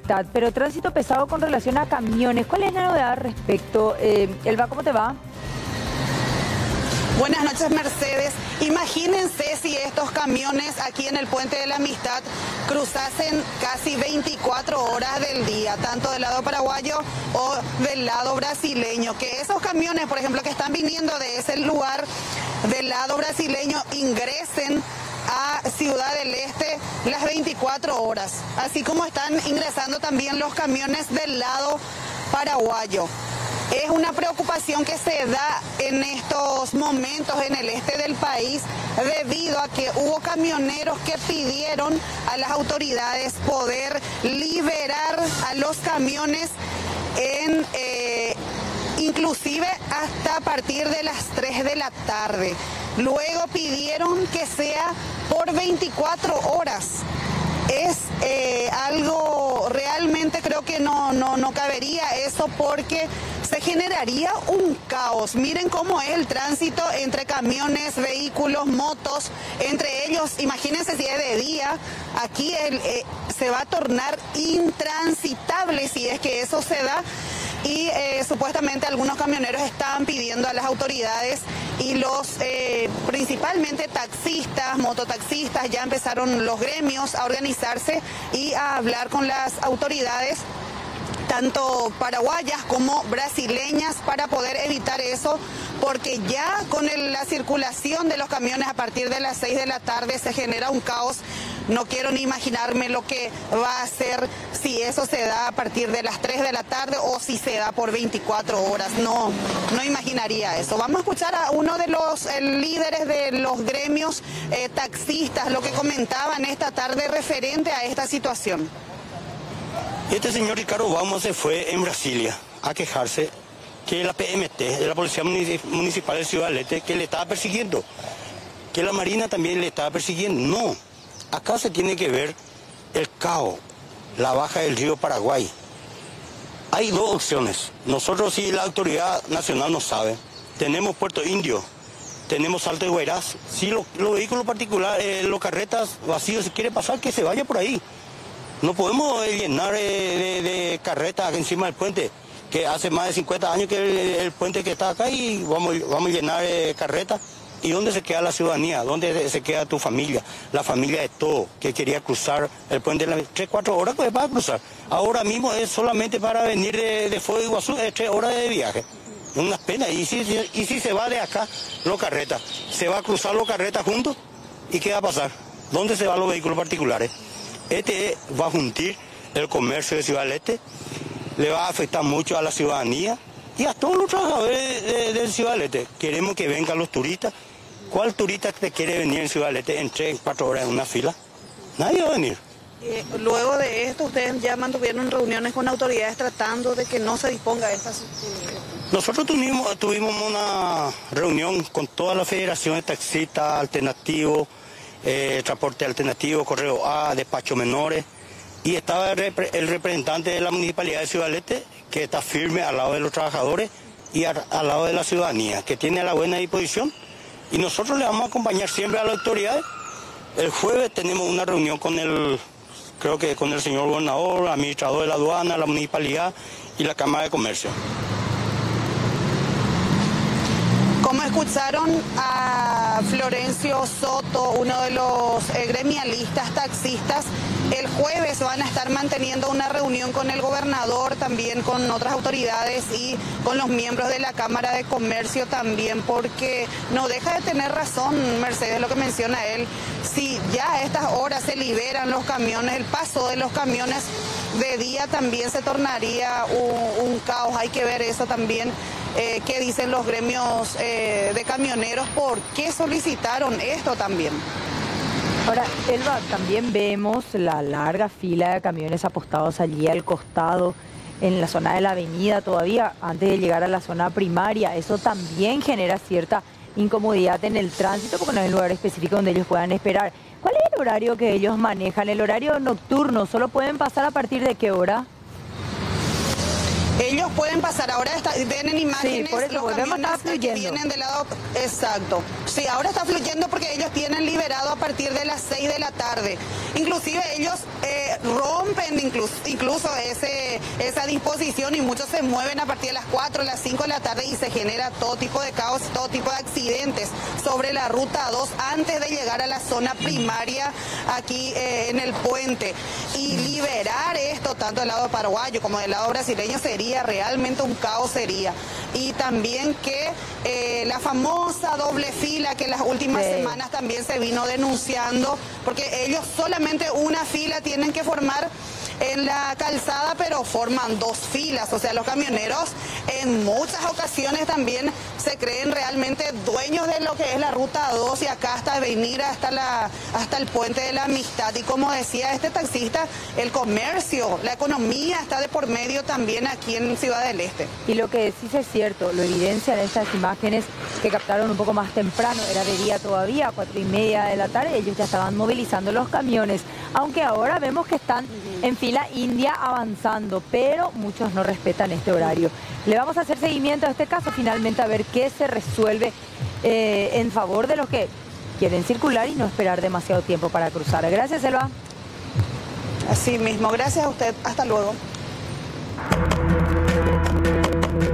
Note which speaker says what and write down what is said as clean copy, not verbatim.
Speaker 1: Amistad, pero tránsito pesado con relación a camiones. ¿Cuál es la novedad al respecto? Elba, ¿cómo te va?
Speaker 2: Buenas noches, Mercedes. Imagínense si estos camiones aquí en el Puente de la Amistad cruzasen casi 24 horas del día, tanto del lado paraguayo o del lado brasileño. Que esos camiones, por ejemplo, que están viniendo de ese lugar del lado brasileño, ingresen a Ciudad del Este las 24 horas, así como están ingresando también los camiones del lado paraguayo. Es una preocupación que se da en estos momentos en el este del país debido a que hubo camioneros que pidieron a las autoridades poder liberar a los camiones inclusive hasta a partir de las 3 de la tarde. Luego pidieron que sea por 24 horas. Es algo realmente creo que no cabería eso porque se generaría un caos. Miren cómo es el tránsito entre camiones, vehículos, motos, entre ellos. Imagínense si es de día, aquí se va a tornar intransitable si es que eso se da. Y supuestamente algunos camioneros estaban pidiendo a las autoridades y los principalmente taxistas, mototaxistas, ya empezaron los gremios a organizarse y a hablar con las autoridades, tanto paraguayas como brasileñas, para poder evitar eso, porque ya con la circulación de los camiones a partir de las 6 de la tarde se genera un caos. No quiero ni imaginarme lo que va a hacer si eso se da a partir de las 3 de la tarde o si se da por 24 horas. No imaginaría eso. Vamos a escuchar a uno de los líderes de los gremios taxistas, lo que comentaban esta tarde referente a esta situación.
Speaker 3: Este señor Ricardo Bauman se fue en Brasilia a quejarse que la PMT, de la Policía Municipal de Ciudad del Este, que le estaba persiguiendo, que la Marina también le estaba persiguiendo. No, acá se tiene que ver el caos, la baja del río Paraguay. Hay dos opciones. Nosotros, si la autoridad nacional no sabe, tenemos Puerto Indio, tenemos Salto de Guairás. Si los vehículos particulares, los carretas vacíos, si quiere pasar, que se vaya por ahí. No podemos llenar de carretas encima del puente, que hace más de 50 años que el puente que está acá, y vamos a llenar carretas. ¿Y dónde se queda la ciudadanía? ¿Dónde se queda tu familia? La familia de todo, que quería cruzar el puente de las 3-4 horas, pues va a cruzar. Ahora mismo es solamente para venir de Fuego de Iguazú, es 3 horas de viaje. Es una pena. Y si se va de acá, los carretas, se va a cruzar los carretas juntos, ¿y qué va a pasar? ¿Dónde se van los vehículos particulares? Este va a juntar el comercio de Ciudad del Este, le va a afectar mucho a la ciudadanía y a todos los trabajadores de Ciudad del Este. Queremos que vengan los turistas. ¿Cuál turista te quiere venir en Ciudad del Este en 3-4 horas en una fila? Nadie va a venir.
Speaker 2: Luego de esto, ustedes ya mantuvieron reuniones con autoridades tratando de que no se disponga de estas...
Speaker 3: Nosotros tuvimos una reunión con todas las federaciones taxistas, alternativos, transporte alternativo, correo A, despacho menores, y estaba el representante de la Municipalidad de Ciudad del Este, que está firme al lado de los trabajadores y al lado de la ciudadanía, que tiene la buena disposición, y nosotros le vamos a acompañar siempre a las autoridades. El jueves tenemos una reunión creo que con el señor gobernador, administrador de la aduana, la municipalidad y la Cámara de Comercio.
Speaker 2: Como escucharon a Florencio Soto, uno de los gremialistas taxistas, el jueves van a estar manteniendo una reunión con el gobernador, también con otras autoridades y con los miembros de la Cámara de Comercio también, porque no deja de tener razón, Mercedes, lo que menciona él. Si ya a estas horas se liberan los camiones, el paso de los camiones de día también se tornaría un caos. Hay que ver eso también. ¿Qué dicen los gremios de camioneros? ¿Por qué solicitaron esto también?
Speaker 1: Ahora, Elba, también vemos la larga fila de camiones apostados allí al costado, en la zona de la avenida todavía, antes de llegar a la zona primaria. Eso también genera cierta incomodidad en el tránsito, porque no es el lugar específico donde ellos puedan esperar. ¿Cuál es el horario que ellos manejan? ¿El horario nocturno? ¿Solo pueden pasar a partir de qué hora?
Speaker 2: Ellos pueden pasar, ahora tienen imágenes,
Speaker 1: Sí, por eso,
Speaker 2: los
Speaker 1: volvemos a
Speaker 2: camiones
Speaker 1: estar
Speaker 2: que
Speaker 1: fluyendo.
Speaker 2: vienen del lado, exacto. Sí, ahora está fluyendo porque ellos tienen liberado a partir de las 6 de la tarde. Inclusive ellos rompen incluso esa disposición y muchos se mueven a partir de las 4, las 5 de la tarde y se genera todo tipo de caos, todo tipo de accidentes sobre la ruta 2 antes de llegar a la zona primaria aquí en el puente. Y liberar esto tanto del lado paraguayo como del lado brasileño sería realmente un caos sería. Y también que la famosa doble fila que en las últimas semanas también se vino denunciando, porque ellos solamente una fila tienen que formar en la calzada, pero forman dos filas, o sea, los camioneros en muchas ocasiones también se creen realmente dueños de lo que es la ruta 2 y acá hasta venir hasta el puente de la Amistad. Y como decía este taxista, el comercio, la economía está de por medio también aquí en Ciudad del Este.
Speaker 1: Y lo que decís es cierto, lo evidencian estas imágenes que captaron un poco más temprano, era de día todavía, 4:30 de la tarde, ellos ya estaban movilizando los camiones, aunque ahora vemos que están en fila india avanzando, pero muchos no respetan este horario. Le vamos a hacer seguimiento a este caso, finalmente a ver qué se resuelve en favor de los que quieren circular y no esperar demasiado tiempo para cruzar. Gracias, Elba.
Speaker 2: Así mismo, gracias a usted, hasta luego.